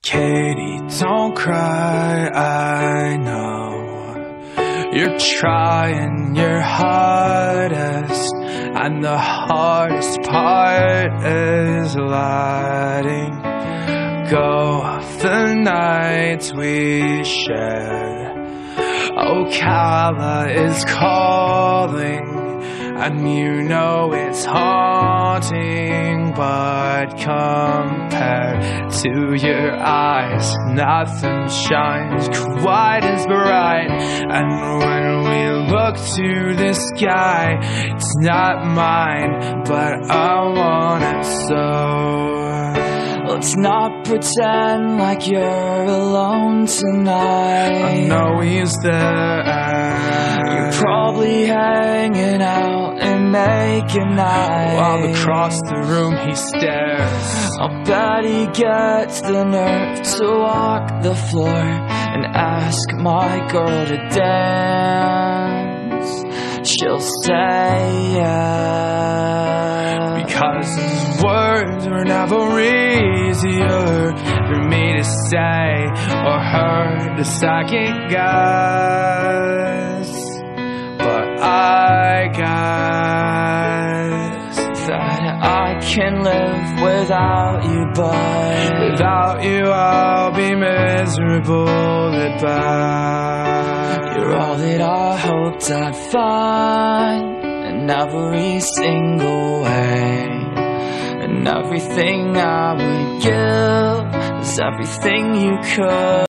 Katie, don't cry, I know you're trying your hardest, and the hardest part is letting go of the nights we shared. Ocala is calling, and you know it's haunting, but compared to your eyes, nothing shines quite as bright. And when we look to the sky, it's not mine, but I want it so. Let's not pretend like you're alone tonight. I know he's there. You're probably hanging out and making eyes while across the room he stares. I'll bet he gets the nerve to walk the floor and ask my girl to dance. She'll say yes, because his words were never easier for me to say or her to second guess. But I guess that I can live without you, but without you I'll be miserable at best. You're all that I hoped I'd find in every single way, and everything I would give is everything you could.